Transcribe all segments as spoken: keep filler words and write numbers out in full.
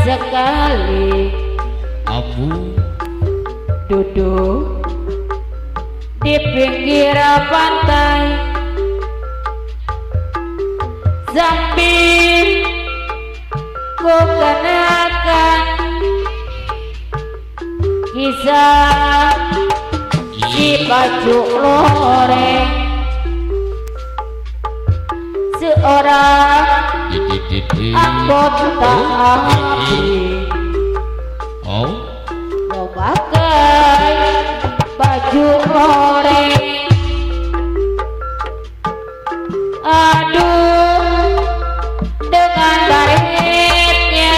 sekali Abu duduk di pinggir pantai sambil ku kenakan kisah si baju loreng seorang anggota api oh memakai baju loreng. Aduh dengan baretnya,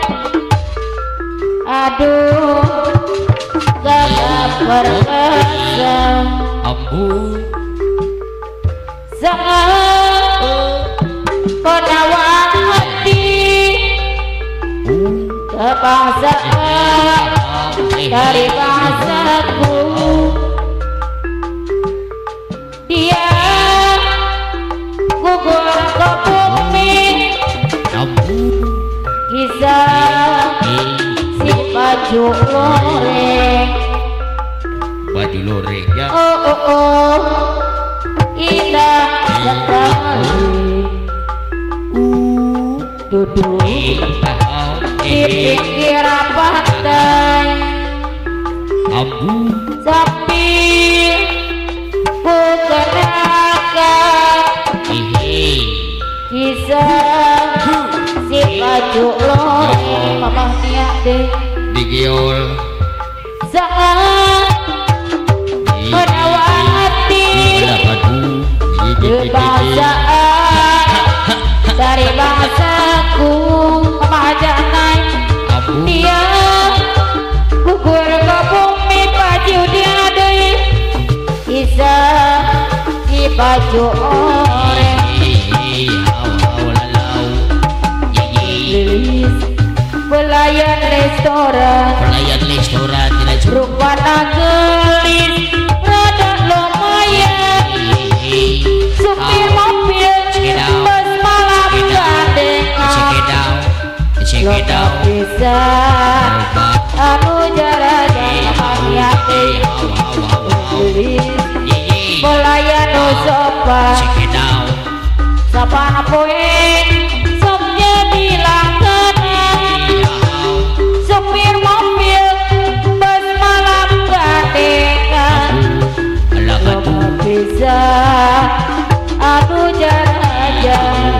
aduh gagah perkasa Abu sangat penawar hati kebangsaan dari bangsaku. Dia gugur ke bumi kisah si baju loreng. baju loreng ya Oh oh oh indah sekali duduk di pinggir pantai Abu sambil ku kenakan kisah si baju loreng. Mama niat deh digiol saat penawar hati kebangsaan dari bangsaku. Majanai dia gugur ke bumi baju dia deh kisah si baju oranye. Pelayan restoran pelayan restoran tidak cukup rupana gelis rada lumayan supir mobil bus malam gandengan loba bisa anu jarajan hati gelis pelayan nu sopan sapana poe sok jadi langganan supir mobil bus malam gandengan loba bisa anu jarajan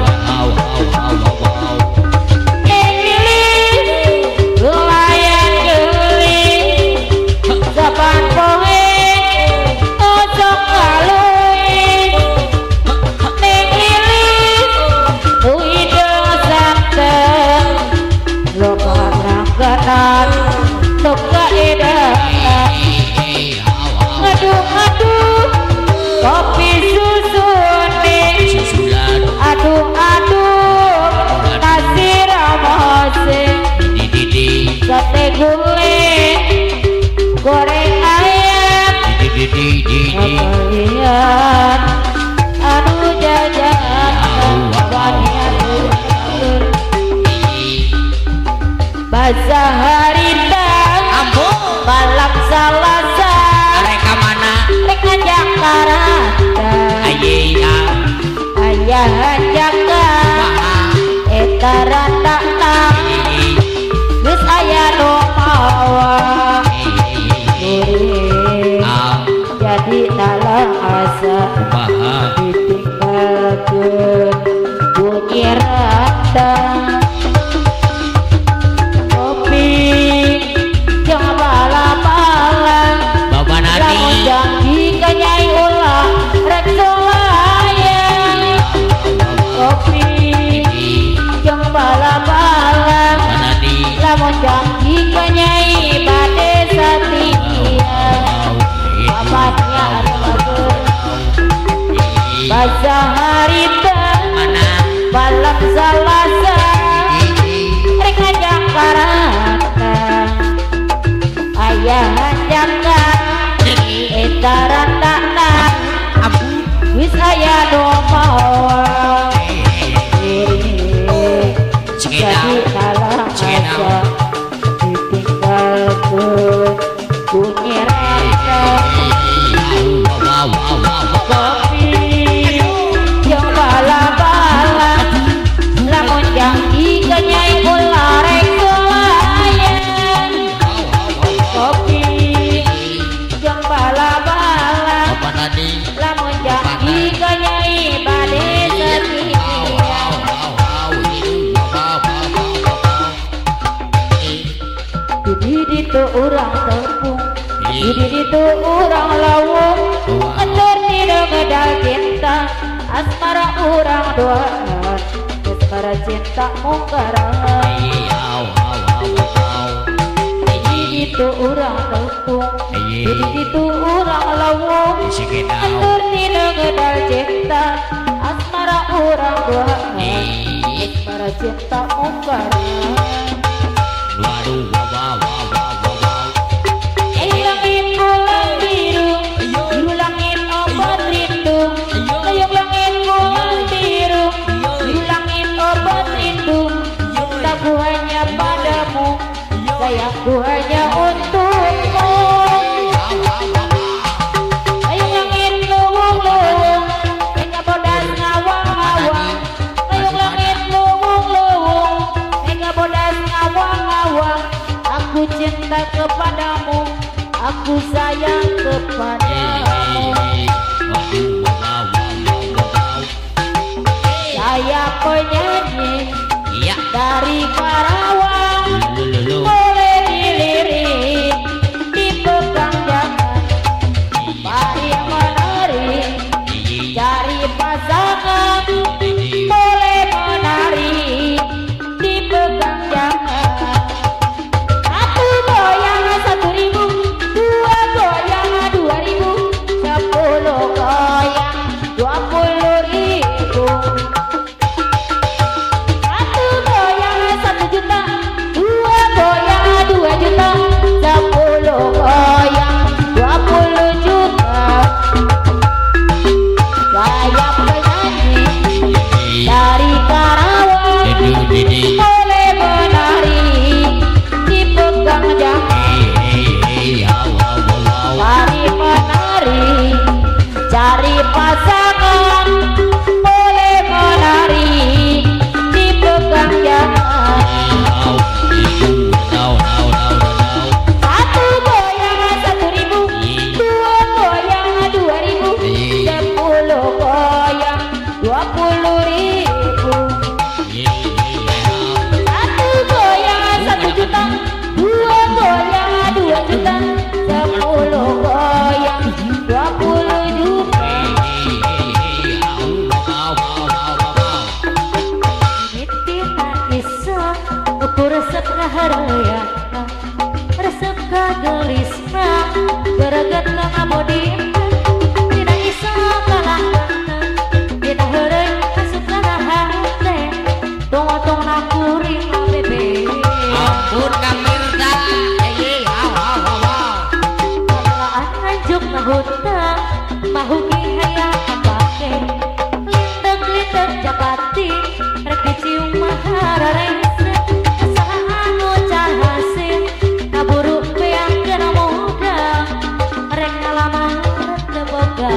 pelayan gelis sapan poe ojok ngaluis ning lilis uideng santen loba rangganan sok kaedahan. Aduh aduh kopi susu nih aduh aduh nasi ramose sate gulai goreng ayam kalian anu jajan wanian bazar harita balap salasa mereka mana mereka Jakarta ayah jaga eta randa geus aya nu mawa jadi dalam asa ditinggalkeun bunyi randa kopi jeung bala-bala Bapak Nadi lamun janji ka Nyai ulah rek solayang kopi jeung bala-bala lamun janji ka Nyai bade satia papatnya arep bazar harita balap salasa rek Jakarta ayah jaga eta randana wis aya do mawa jadi kalah rasa ditinggalkan bunyi rasa kopi yang bala-bala lamun janji kenyai ular kelayan kopi yang bala-bala lamun janji kenyai bade setia di ditu urang tepung di ditu urang lawung endur tidak medal cinta asmara urang doaan asmara cinta mungkaran di ditu urang tepung di ditu urang lawung endur tidak medal cinta asmara urang doaan asmara cinta mungkaran waduh wow wow wow wow langit bulan biru biru langit obat rindu layang langit bulan biru biru langit obat rindu cintaku hanya padamu sayangku hanya untukmu layang langit luwung-luwung hingga bodas ngawang-ngawang layang langit luwung-luwung hingga bodas ngawang-ngawang aku cinta kepadamu aku sayang kepadamu saya penyanyi dari Karawang boleh dilirik dipegang jangan mari menari cari pasangan boleh menari dipegang jangan satu goyang satu ribu dua goyang dua ribu sepuluh goyang dua puluh ribu satu goyang satu juta dua goyang dua juta sepuluh goyang dua puluh juta saya penyanyi dari Karawang boleh menari dipegang jangan mari menari cari pasangan boleh menari dipegang jangan satu goyang satu ribu dua goyang dua ribu sepuluh goyang dua puluh ribu satu goyang satu juta dua goyang dua juta sepuluh goyang dua puluh juta mitina iseng ukur resep ngaharaya resep kagelisna bereget ngabodina tidak iseng kalah kita heureuy asup kana hate tong-tong nakuring bebe ampun Kang Mirza Kalaan anjuk nahutang mahugi hayang kapake lindeg-lindeg japati rek dicium mahararese saha anu cahasin kaburu beang kena modal rek ngalamar teu boga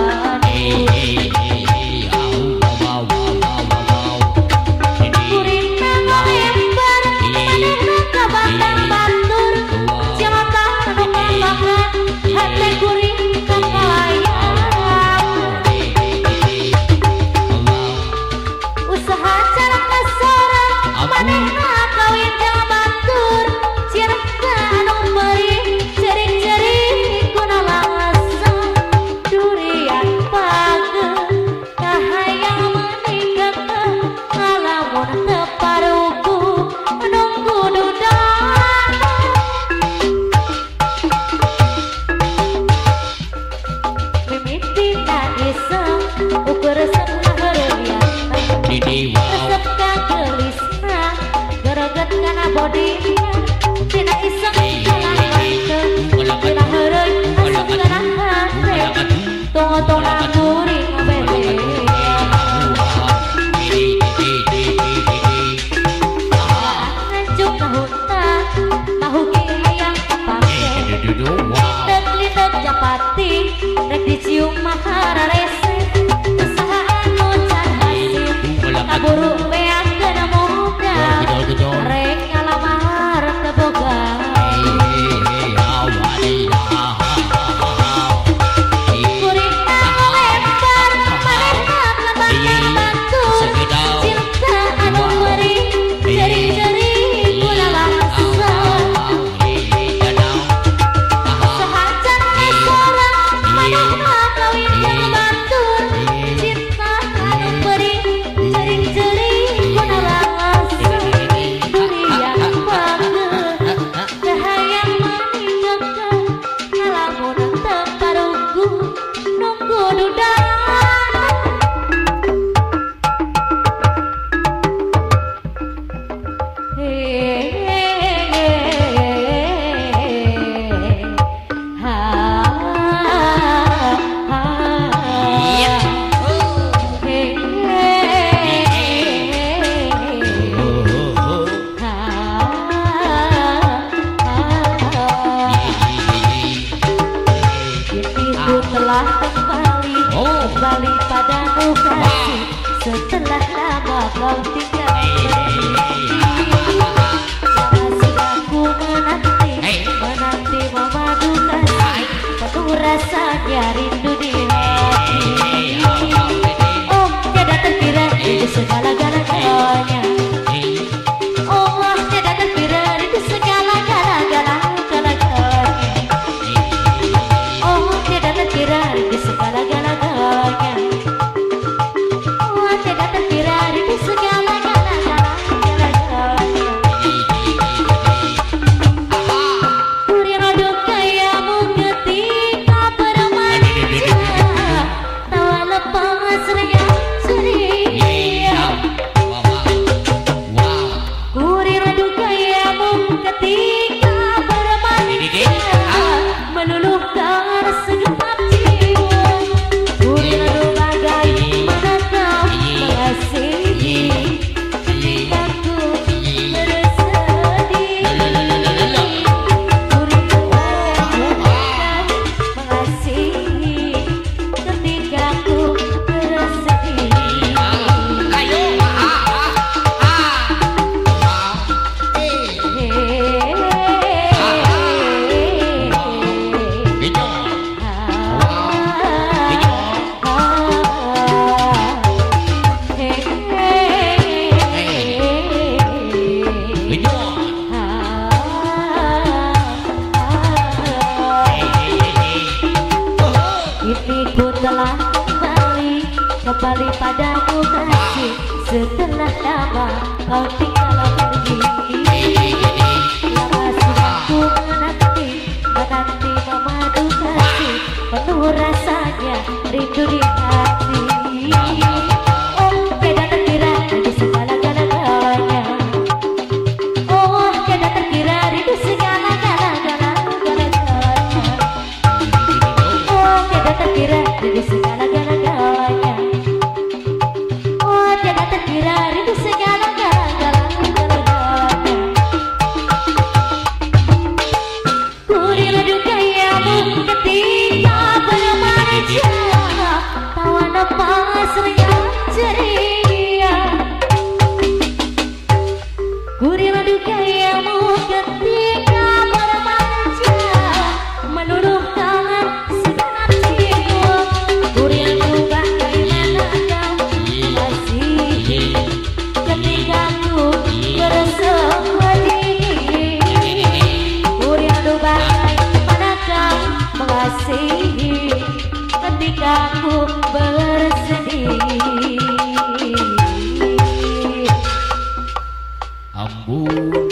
kuring ngalembar manehna ka Batang Batur jamatan anu kambangan hate kuring kakalayan kembali padamu kasih setelah lama kau tinggal pergi. Lama sudah ku menanti, menanti memadu kasih, penuh rasanya rindu di hati. Oh tidak terkira di segala-galanya, oh tidak terkira di segala-galanya, oh tidak terkira di segala-galanya, oh tidak terkira di segala-galanya. Ku rela dukayamu ketika bermanja, tawa nafas riang ceria. Ku rela dukayamu ketika bermanja, meluruh tangan segenap jiwa. Ku rindu bagaimana kau masih ketika ku bersemedi. Ku rindu bagaimana kau mengasihi ketika ku bersedih. Ambul